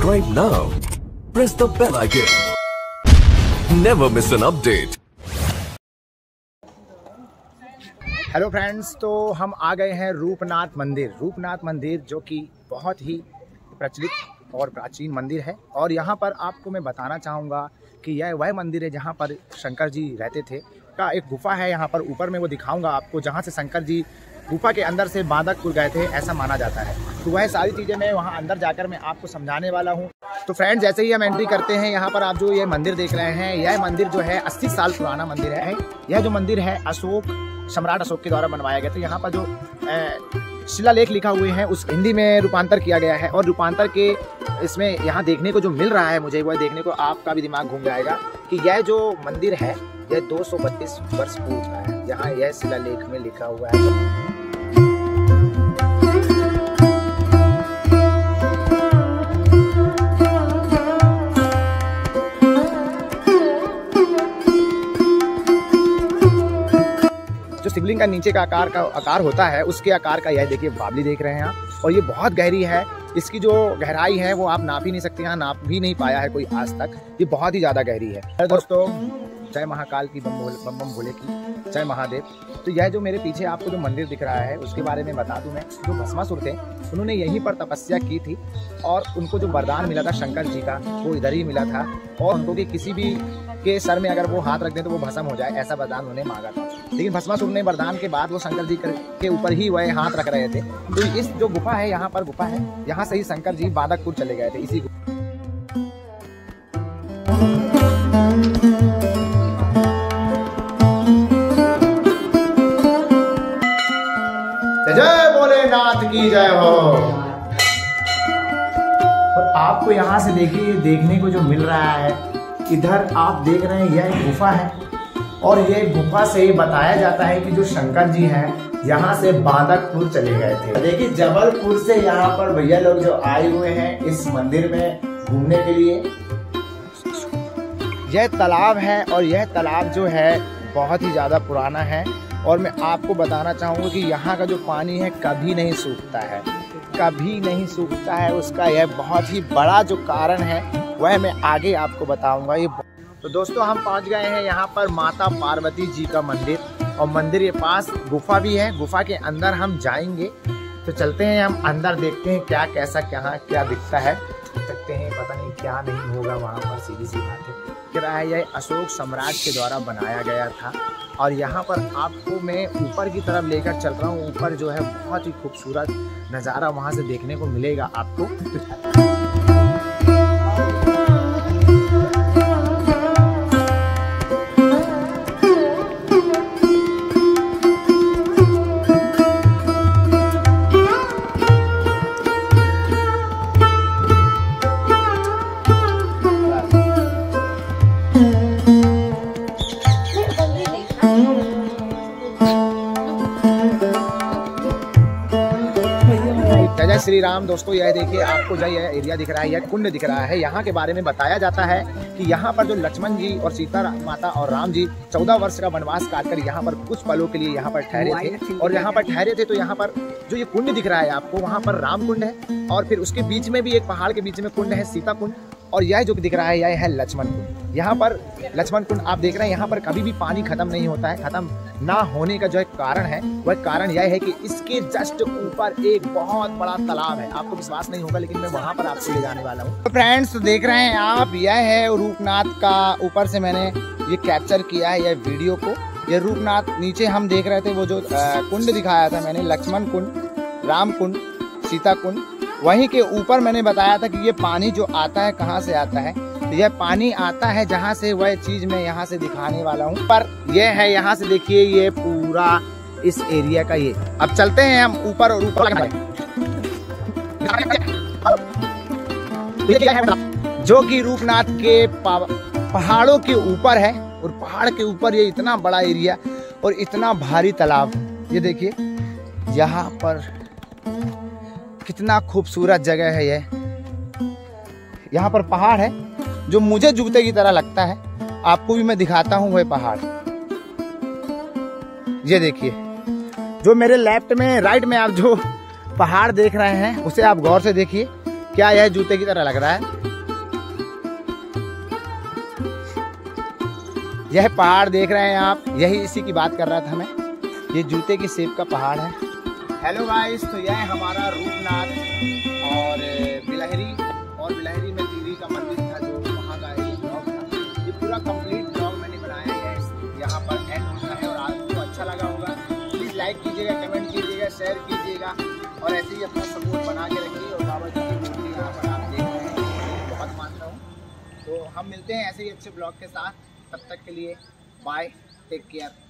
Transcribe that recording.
Subscribe now. Press the bell icon. Never miss an update. Hello friends, तो हम आ गए हैं रूपनाथ मंदिर। रूपनाथ मंदिर जो कि बहुत ही प्रचलित और प्राचीन मंदिर है, और यहाँ पर आपको मैं बताना चाहूँगा कि यह वह मंदिर है जहाँ पर शंकर जी रहते थे। का एक गुफा है यहाँ पर, ऊपर में वो दिखाऊंगा आपको, जहाँ से शंकर जी गुफा के अंदर से बांदकपुर गए थे, ऐसा माना जाता है। तो वह सारी चीज़ें मैं वहाँ अंदर जाकर मैं आपको समझाने वाला हूँ। तो फ्रेंड्स, जैसे ही हम एंट्री करते हैं यहाँ पर, आप जो ये मंदिर देख रहे हैं, यह मंदिर जो है 80 साल पुराना मंदिर है। यह जो मंदिर है सम्राट अशोक के द्वारा बनवाया गया था। यहाँ पर जो शिलालेख लिखा हुए हैं उस हिंदी में रूपांतर किया गया है, और रूपांतर के इसमें यहाँ देखने को जो मिल रहा है मुझे, वह देखने को आपका भी दिमाग घूम जाएगा कि यह जो मंदिर है यह 232 वर्ष पूर्व का है। यहाँ यह शिलालेख में लिखा हुआ है। जो शिवलिंग का नीचे का आकार होता है, उसके आकार का यह देखिए बावली देख रहे हैं आप, और ये बहुत गहरी है। इसकी जो गहराई है वो आप नाप ही नहीं सकते, यहाँ नाप भी नहीं पाया है कोई आज तक। ये बहुत ही ज़्यादा गहरी है। दोस्तों, जय महाकाल की, बम बम भोले की, जय महादेव। तो यह जो मेरे पीछे आपको जो मंदिर दिख रहा है उसके बारे में बता दूं मैं। जो भस्मासुर थे उन्होंने यहीं पर तपस्या की थी, और उनको जो वरदान मिला था शंकर जी का वो इधर ही मिला था, और उनको कि किसी भी के सर में अगर वो हाथ रख दें तो वो भस्म हो जाए, ऐसा वरदान उन्हें मांगा था। लेकिन भस्मासुर ने वरदान के बाद वो शंकर जी के ऊपर ही वह हाथ रख रहे थे। तो इस जो गुफा है, यहाँ पर गुफा है, यहाँ से ही शंकर जी बांदकपुर चले गए थे। इसी जय भोलेनाथ की जय हो। और आपको यहाँ से देखने को जो मिल रहा है, इधर आप देख रहे हैं यह एक गुफा है, और ये गुफा से ही बताया जाता है कि जो शंकर जी हैं यहाँ से बांदकपुर चले गए थे। देखिए, जबलपुर से यहाँ पर भैया लोग जो आए हुए हैं इस मंदिर में घूमने के लिए। यह तालाब है, और यह तालाब जो है बहुत ही ज्यादा पुराना है, और मैं आपको बताना चाहूँगा कि यहाँ का जो पानी है कभी नहीं सूखता है, कभी नहीं सूखता है। उसका यह बहुत ही बड़ा जो कारण है वह मैं आगे आपको बताऊँगा। ये तो दोस्तों, हम पहुँच गए हैं यहाँ पर माता पार्वती जी का मंदिर, और मंदिर के पास गुफा भी है। गुफा के अंदर हम जाएंगे, तो चलते हैं हम अंदर, देखते हैं क्या कैसा क्या दिखता है। सकते हैं, पता नहीं क्या नहीं होगा वहाँ पर, सीधी सी बात है। क्या है, यह अशोक सम्राट के द्वारा बनाया गया था। और यहाँ पर आपको मैं ऊपर की तरफ लेकर चल रहा हूँ। ऊपर जो है बहुत ही खूबसूरत नज़ारा वहाँ से देखने को मिलेगा आपको। जय श्री राम। दोस्तों, यह देखिए, आपको जो यह एरिया दिख रहा है, यह कुंड दिख रहा है। यहाँ के बारे में बताया जाता है कि यहाँ पर जो लक्ष्मण जी और सीता माता और राम जी 14 वर्ष का वनवास काटकर यहाँ पर कुछ पलों के लिए यहाँ पर ठहरे थे, और यहाँ पर ठहरे थे। तो यहाँ पर जो ये कुंड दिख रहा है आपको, वहाँ पर राम कुंड है, और फिर उसके बीच में भी एक पहाड़ के बीच में कुंड है, सीता कुंड, और यह जो दिख रहा है यह है लक्ष्मण कुंड। यहाँ पर लक्ष्मण कुंड आप देख रहे हैं, यहाँ पर कभी भी पानी खत्म नहीं होता है। खत्म ना होने का जो एक कारण है, वह कारण यह है कि इसके जस्ट ऊपर एक बहुत बड़ा तालाब है। आपको विश्वास नहीं होगा, लेकिन मैं वहाँ पर आपको ले जाने वाला हूँ। तो फ्रेंड्स, तो देख रहे हैं आप, यह है रूपनाथ का, ऊपर से मैंने ये कैप्चर किया है यह वीडियो को। यह रूपनाथ, नीचे हम देख रहे थे वो जो कुंड दिखाया था मैंने, लक्ष्मण कुंड, राम कुंड, सीता कुंड। वहीं के ऊपर मैंने बताया था कि ये पानी जो आता है कहाँ से आता है, तो यह पानी आता है जहाँ से, वह चीज मैं यहाँ से दिखाने वाला हूँ। पर यह है, यहाँ से देखिए, ये पूरा इस एरिया का ये। अब चलते हैं हम ऊपर, और ऊपर जो कि रूपनाथ के पहाड़ों के ऊपर है, और पहाड़ के ऊपर ये इतना बड़ा एरिया और इतना भारी तालाब। ये देखिए यहाँ पर कितना खूबसूरत जगह है। ये यहाँ पर पहाड़ है जो मुझे जूते की तरह लगता है। आपको भी मैं दिखाता हूँ वह पहाड़। ये देखिए, जो मेरे लेफ्ट में, राइट में आप जो पहाड़ देख रहे हैं उसे आप गौर से देखिए क्या यह जूते की तरह लग रहा है? यह पहाड़ देख रहे हैं आप, यही इसी की बात कर रहा था मैं। ये जूते की शेप का पहाड़ है। हेलो गाइस, तो यह है हमारा रूपनाथ और बिलहरी में देवी का मंदिर था, जो वहाँ का एक ब्लॉग था। ये पूरा कंप्लीट ब्लॉग मैंने बनाया है, यहाँ पर एंड होता है। और आपको अच्छा लगा होगा, प्लीज़ लाइक कीजिएगा, कमेंट कीजिएगा, शेयर कीजिएगा और ऐसे ही अपना सपोर्ट बना के रखिए। और बाबा जी की मूर्ति यहाँ पर आप देख रहे हैं, बहुत मानता हूँ। तो हम मिलते हैं ऐसे ही अच्छे ब्लॉग के साथ। तब तक के लिए बाय, टेक केयर।